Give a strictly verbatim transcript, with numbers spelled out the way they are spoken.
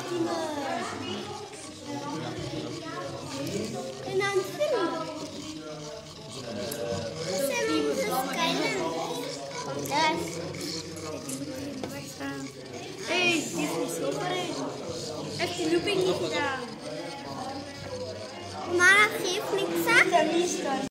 En een film. Ze hebben kijken. Yes. Hé, die is niet zo breed. Heeft die looping niet gedaan? Maar geef niks aan.